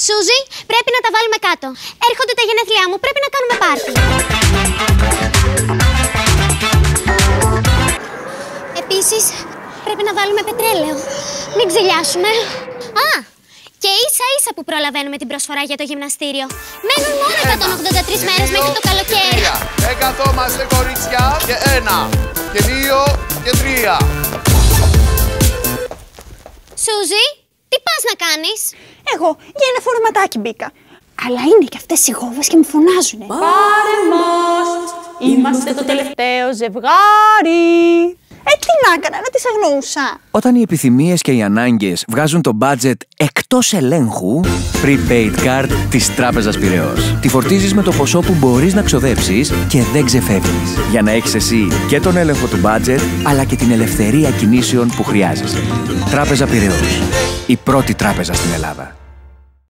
Σούζη, πρέπει να τα βάλουμε κάτω. Έρχονται τα γενέθλιά μου, πρέπει να κάνουμε πάρτι. Επίσης, πρέπει να βάλουμε πετρέλαιο. Μην ξυλιάσουμε. Α, και ίσα-ίσα που προλαβαίνουμε την προσφορά για το γυμναστήριο. Μένουν μόνο 183 μέρες μέχρι το καλοκαίρι. Δεν καθόμαστε, κορίτσια. Και 1, και 2, και 3. Σούζη, τι πας να κάνεις? Εγώ για ένα φορματάκι μπήκα. Αλλά είναι και αυτές οι γόβες και μου φωνάζουνε. Πάρε μας, είμαστε το τελευταίο ζευγάρι. Τι να έκανα, να τις αγνοούσα. Όταν οι επιθυμίες και οι ανάγκες βγάζουν το budget εκτός ελέγχου, Prepaid Card της Τράπεζας Πειραιώς. Τη φορτίζεις με το ποσό που μπορείς να ξοδέψεις και δεν ξεφεύγεις. Για να έχεις εσύ και τον έλεγχο του budget, αλλά και την ελευθερία κινήσεων που χρειάζεσαι. Τράπεζα Πειραιώς. Η πρώτη τράπεζα στην Ελλάδα.